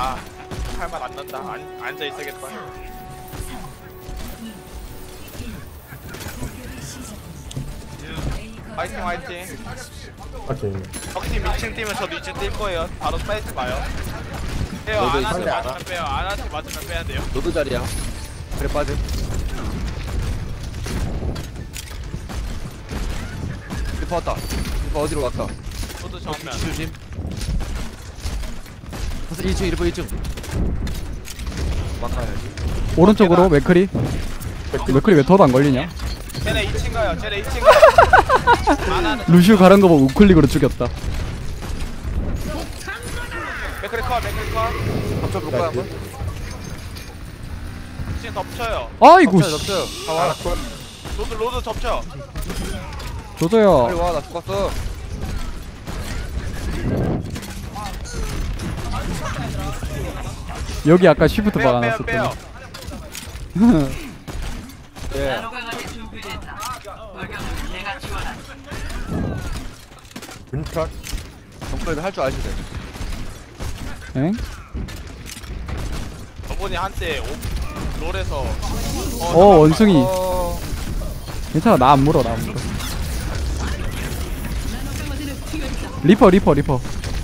아, 할 말 안 난다. 앉아 있어야겠다. 화이팅 화이팅. 오케이. 적팀 2층 뛰면 저도 2층 뛸 거예요. 바로 사이트 가요. 빼요. 너도 안한테 상대 맞으면 빼요. 안한테 맞으면 빼야 돼요. 너도 자리야. 그래 빠져. 리퍼 왔다. 리퍼 어디로 갔다. 저도 정면. 조심. 가서 1층 리퍼 1층. 막아야지. 오른쪽으로 맥크리. 맥크리 왜 더도 안 걸리냐? 쟤네 2층 가요. 쟤네 2층 가요. 안하는 루시우 가는 거 보고 우클릭으로 죽였다. 맥크리 컷. 덮쳐볼까 한번? 지금 덮쳐요. 아이고 덮쳐요 씨. 덮쳐요. 다 와. 로드 덮쳐. 빨리 조져요. 와. 나 죽었어. 여기 아까 쉬프트 빼요. 박아놨었구나. 예. 윈컷. 정글도 할 줄 알지 돼. 엥? 저번에 한때 롤에서 원숭이. 어. 괜찮아, 나 안 물어, 나 안 물어. 리퍼.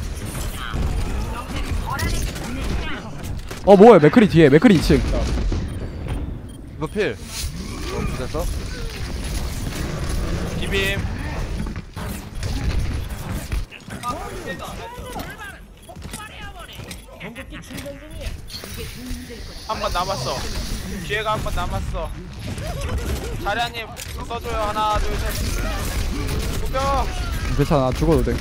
뭐야, 맥크리 뒤에, 맥크리 2층. 이거 필. 됐어? 비빔. 한 번 남았어. 기회가 한 번 남았어. 자리아님 써줘요. 하나 둘 셋. 죽여. 괜찮아, 죽어도 돼.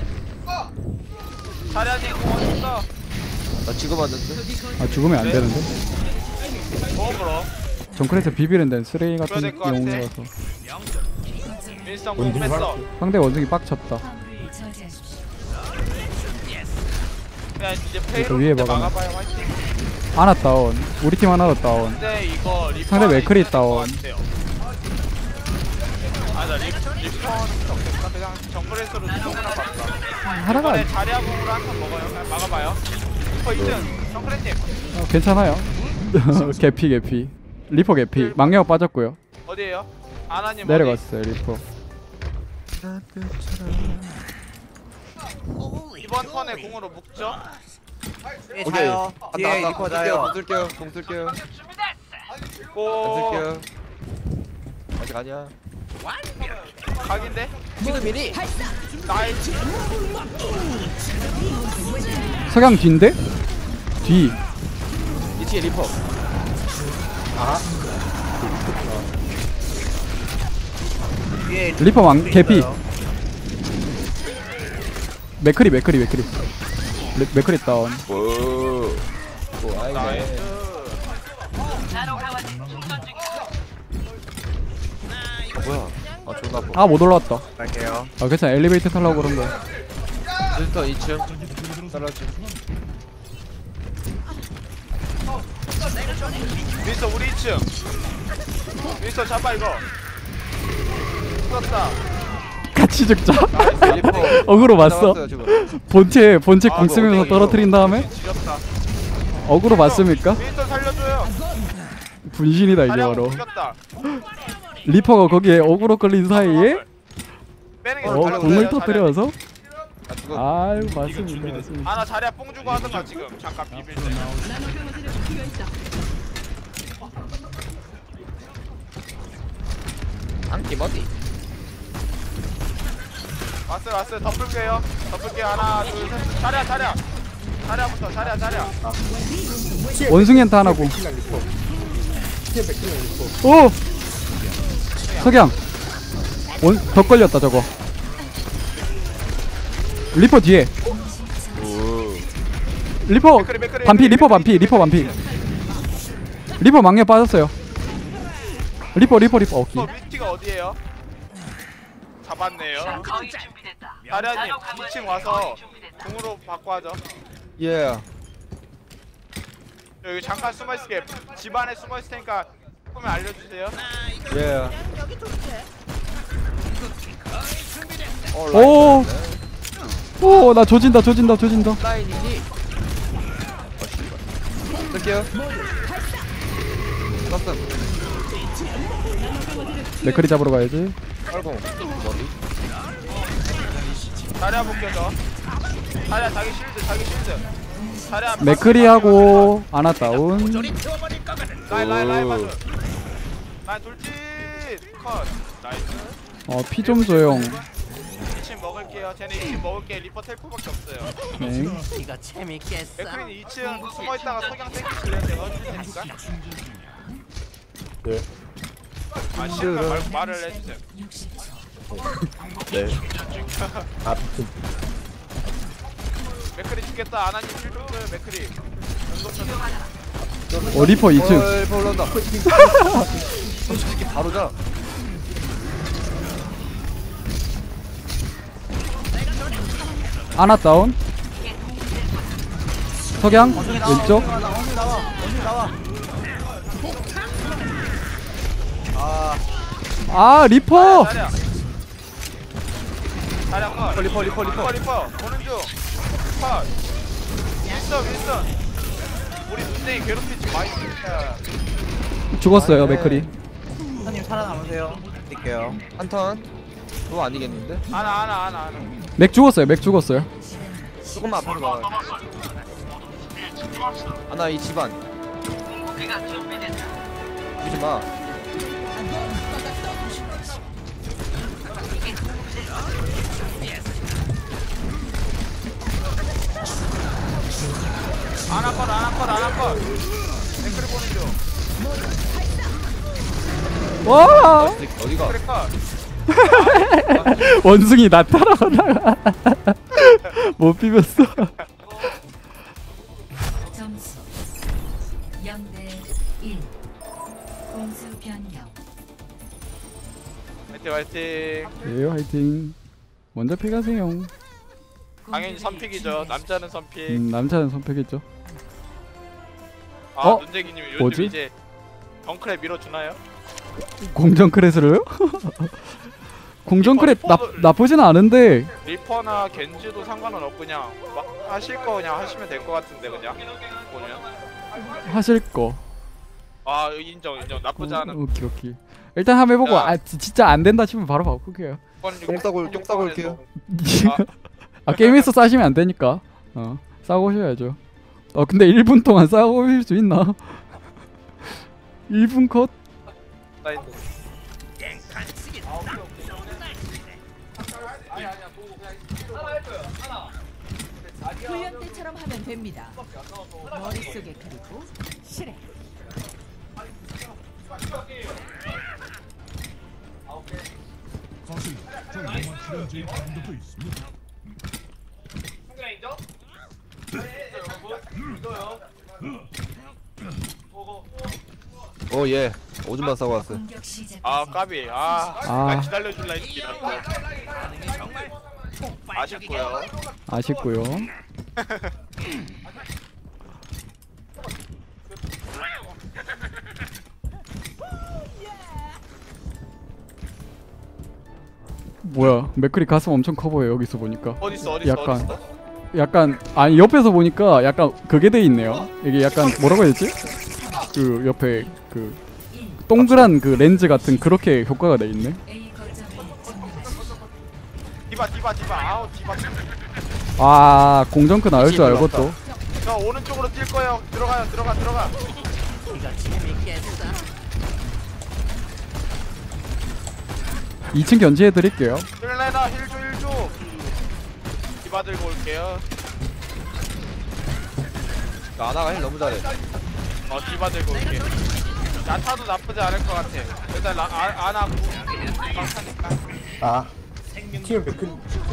자리아님 공원 써. 나 지금 왔는데. 아, 죽으면 안 되는데? 먹으러. 정크레스 비비는 데는 쓰레기 같은 그래야 될것 같아. 영웅이라서. 일성 공 뺐어. 상대 원숭이 빡쳤다. 야 이제 그 페이로 위에 이제 막아놔. 막아봐요. 화이팅. 하나 다운. 우리 팀 하나로 다운. 근데 이거 리퍼 상대 맥크리 있을 것 다운. 같아요. 아나 리퍼는 적겠다. 그냥 정글에서로 조금만 봤다. 하나가 이번에 자리아공으로 한턴 먹어요. 그냥 막아봐요. 리퍼 2등 정글님 괜찮아요. 개피. 리퍼 개피. 망령 빠졌고요. 어디에요? 아나님 내려갔어요, 리퍼. 어디? 이번 턴에 공으로 묶죠? 오케이. 뒤에 나 리퍼 자요. 공 쓸게요. 고 쓸게요. 아직 아니야. 각인데? 지금이니? 나이스. 석양 뒤인데? 뒤. 2층에 리퍼. 뒤에 리퍼 개피. 있어요. 맥크리. 맥크리 다운. 오. 오 나이스. 뭐야? 아 존나 아파. 못 올라왔다. 갈게요. 괜찮아. 엘리베이터 타려고 그런 거야. 필터 2층. 떨어지. 윈서 우리 2층. 윈서 잡아 이거. 썼다. 같이 죽자. 리퍼. 어그로 맞어. 나왔어요, 지금. 본체 공 뭐 쓰면서 어디 떨어뜨린 다음에 지렸다. 어그로 맞습니까? 윈서 살려줘요. 분신이다 이제 자리아공 바로. 죽였다. 리퍼가 거기에 어그로 끌린 사이에 빼는 게 달려고 공을 그래요, 터뜨려서. 아 죽어. 아유 맞습니다. 아나 자리야 뽕 주고 하든가 지금 잠깐 비빌 때. 안기 어디? 왔어요. 덮을게요. 하나 둘 셋. 자리야. 자리야부터 자리야. 원숭이한테 하나고. 맥힐랑 리퍼. 티에 맥힐랑 리퍼. 오! 석양. 더 걸렸다 저거. 리퍼 뒤에. 리퍼 맥크리. 반피. 리퍼 망령 빠졌어요. 리퍼 오케이. 위치가 어디에요? 잡았네요. 자리야님 2층 와서 공으로 바꿔 하죠. 예. 여기 잠깐 숨어 있을게. 집 안에 숨어 있을 테니까 보면 알려주세요. 예. 오! 오, 나 조진다. 라인이니? 갈게요. 떴음. 맥크리 잡으러 가야지. 빨공. 머리. 자리야 묶여줘. 자리야 자기 실드. 자리야 맥크리하고 아나 다운. 라인 맞아. 라인 돌진 컷. 나이스. 피 좀 줘요. 2층 먹을게요. 쟤네 2층 먹을게. 리퍼 텔포밖에 없어요. 네. 이거 재밌겠어. 맥크린 2층 숨어있다가 석양 땡기실래요? 내가 해줄 테니까. 네. 아 싫으면 말고 말을 해주세요. 네. 아, 맥크리 죽겠다. 아나님 힐 줬어요. 맥크리. 리퍼 2층. 리퍼 올라온다. 솔직히 바로 자. 아나 다운. 석양 왼쪽. 아 리퍼. 자리야 컷. 리퍼. 리퍼 보는 중. 컷. 윈스턴. 우리 눈탱이 괴롭히지 마이. 죽었어요 맥크리. 선생님 살아남으세요. 드릴게요. 한 턴. 그거 아니겠는데? 아나. 맥 죽었어요. 조금만 앞으로 나와. 하나 이 집안. 이지 마. 아나 컷. 맥크리 보는 중. 와 어디가? 맥크리 컷. 원숭이 나 따라가다가 못 비볐어. 점수 0대 1 공수 변경. 화이팅. 예 화이팅. 먼저 픽하세요. 당연히 선픽이죠. 남자는 선픽. 남자는 선택했죠. 아 어? 눈쟁이님 요즘 뭐지? 이제 덩크레 밀어주나요? 공정 크레스를요? 공정 크레 나쁘진 않은데 리퍼나 겐지도 상관은 없고 그냥 막 하실 거 그냥 하시면 될 것 같은데 그냥 보면. 하실 거. 아 인정 나쁘지 않은. 오케이. 일단 한번 해보고 야. 진짜 안 된다 싶으면 바로 바꿀게요. 똥 싸고 올게요. 게임에서 싸시면 안 되니까. 싸고 오셔야죠. 근데 1분 동안 싸고 오실 수 있나? 1분 컷? 훈련 때처럼 하면 됩니다. 머릿속에 그리고 실행. 예. 오줌만 싸고 왔어. 공격 시작. 아 까비. 나 기다려줄라 했지. 아쉽고요. 아쉽고요. 뭐야 맥크리 가슴 엄청 커 보여 여기서 보니까. 어딨어? 약간 아니 옆에서 보니까 약간 그게 돼 있네요. 이게 약간 뭐라고 해야 되지? 그 옆에 그 동그란 그 렌즈 같은 그렇게 효과가 돼 있네. A 거점을 점령하십시오. 디바. 아우 디바. 아 공정크 나올 줄 알고 또. 저 오른쪽으로 뛸 거예요. 들어가. 이거 재밌겠어. 2층 견제해 드릴게요. 힐레나 힐줘. 디바 들고 올게요. 아나가 힐 너무 잘해. 디바 들고 올게. 야타도 나쁘지 않을 것 같아. 일단 아나 강타니까. 아. 팀은 맥크리.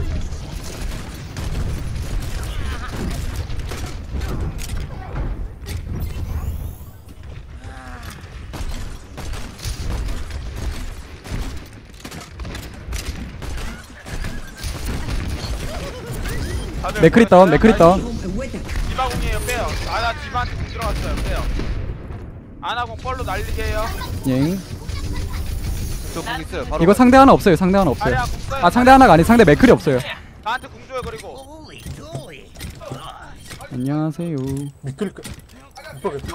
맥크리 다운. 디바공이에요. 빼요. 아나 디바한테 공 들어갔어요. 빼요. 아나공 뻘로 날리게 해요. 예. 저공 있어요. 바로. 이거 상대 하나 없어요. 상대 하나 없어요. 자리야 공 써요. 아 상대 하나가 아니 상대 맥크리 없어요. 나한테 공 줘요. 그리고 안녕하세요. 맥크리 리퍼 개피.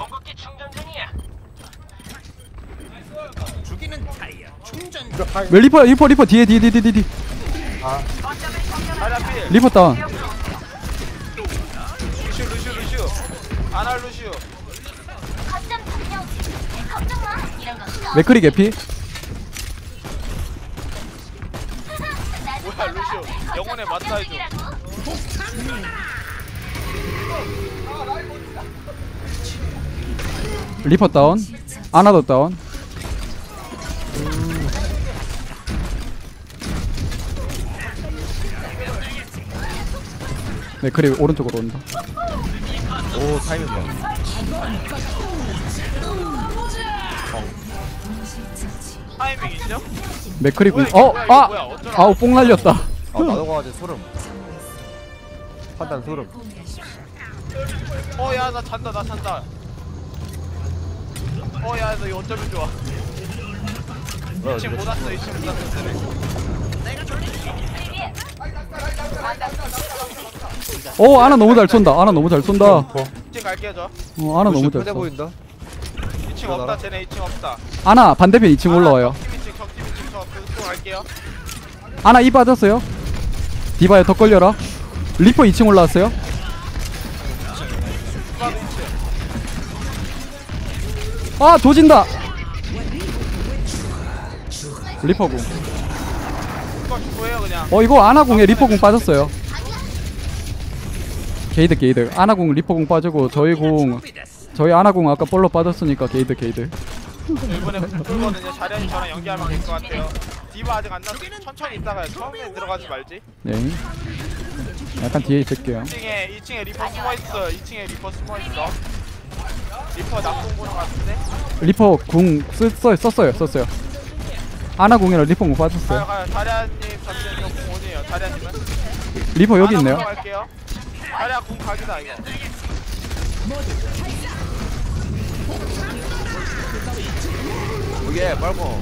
죽이는 타이어 충전. 이거 다 왜 리퍼 뒤에 아, 자리야 필. 리퍼 다운. 루슈. 아나 루슈. 맥크리 개피. 뭐야 루슈. 영혼의 맞다이죠. 리퍼 다운. 아나도 다운. 맥크리 오른쪽으로 온다. 오 타이밍 봐. 타이밍 인정? 맥크리 궁. 뭐야, 이거 뭐야, 어쩌라고. 아우 뽕 날렸다. 아 나도 가지 소름. 판단 소름. 야 나 잔다. 야 너 이거 어쩌면 좋아. 2층 못 왔어. 2층 못 왔어. 오 아나 너무 잘 쏜다. 아나 너무 잘 쏜다. 리퍼. 2층 갈게요 저. 아나 너무 잘 편해 쏜. 보인다. 2층 없다. 쟤네 2층 없다. 아나 반대편 2층 올라와요. 적팀 2층 저 그쪽 갈게요. 아나 이 빠졌어요. 디바야 더 걸려라. 리퍼 2층 올라왔어요. 디바도 2층. 아 조진다. 리퍼 궁. 이거 죽고해요 그냥. 이거 아나 궁에 리퍼 궁 빠졌어요. 게이드. 아나 궁 리퍼 궁 빠지고 저희 아나 궁 아까 볼로 빠졌으니까 게이드. 이번에 불거든요. 자리안이 저랑 연기하면 될 것 같아요. 디바 아직 안 났어. 천천히 있다가 처음에 들어가지 말지. 네. 약간 뒤에 있을게요. 2층에 리퍼 숨어있어. 2층에 리퍼 숨어있어. 리퍼 나쁜 보는 것 같은데? 리퍼 궁 썼어요. 아나 궁이랑 리퍼 궁 빠졌어요. 가요. 자리안님 잠시만요. 공 어디에요? 자리안님은? 리퍼 여기 있네요. 갈게요. 자리아 공 각이다 이거. 오예 빨고.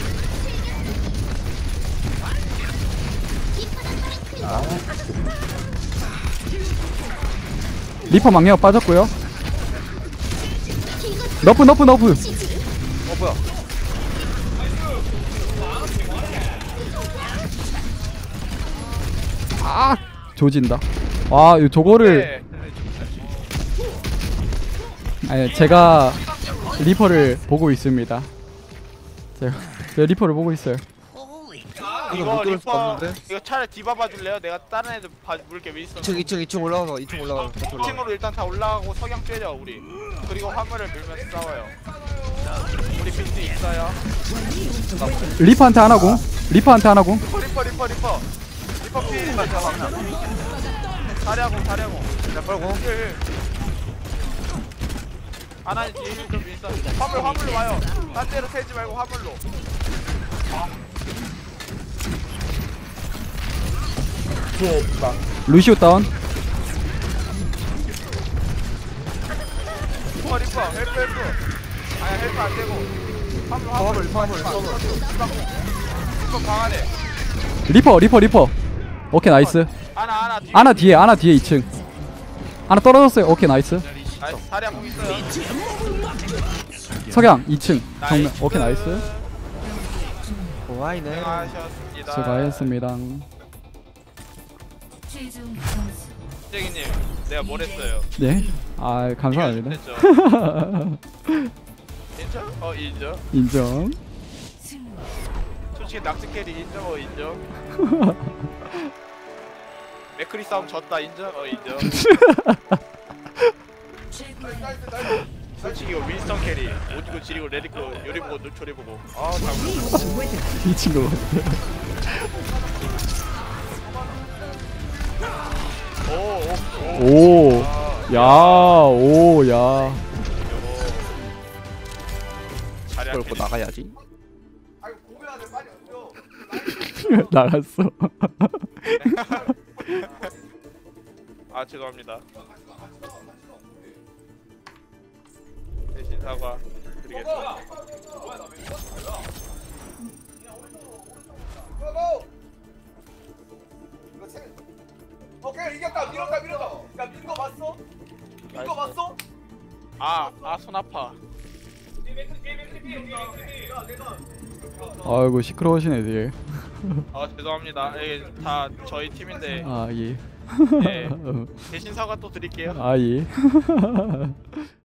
리퍼 망령 빠졌고요. 너프. 뭐야? 아 조진다. 와 이거 저거를 아니 제가 리퍼를 보고 있습니다. 제가 리퍼를 보고 있어요. 이거 못 들을 수가 리퍼 없는데? 이거 차라리 디바 봐줄래요? 내가 다른 애들 물게 윈스턴 2층 올라가서 2층 올라가서. 2층으로 일단 다 올라가고 석양 쬐려 우리. 그리고 화물을 밀면서 싸워요. 우리 빈트 있어요. 리퍼한테 하나 궁. 리퍼 필. 자리하고. 자 빨고. 아나니 뒤에 힐좀 윈스턴. 화물로 와요. 딴 데로 세지 말고 화물로. 뒤에 디바. 루시오 다운. 리퍼 헬프. 아야 헬프 안 되고. 화물. 리퍼 강하네. 리퍼. 오케이 나이스. 아나 아나 뒤에 2층. 아나 떨어졌어요. 오케이 나이스. 나이스. 자리야 공 있어요. 석양 2층 정면. 오케이 나이스. 와이네. 수고하셨습니다. 수고하셨습니다. 최종 점수 쟁이님 내가 뭘 했어요? 네. 아 감사합니다. 했죠? 인정? 인정? 인정. 승 솔직히 낙지 캐리 인정? 인정? 맥크리 싸움 졌다 인정? 인정? 최고의 솔직히 이거 윈스턴 캐리 오지고 지리고 레디코 요리보고 노초리보고 잘 이 친구. 오. 야. 자리 그렇고 나가야지. 나갔어. 죄송합니다. 대신 사과 드리겠습니다. 오케이 이겼다 밀었다 야 민거 봤어? 민거 봤어? 손 아파. 아이고 시끄러우시네 되게. 죄송합니다. 다 저희 팀인데 아 예. 예, 대신 사과 또 드릴게요. 아 예.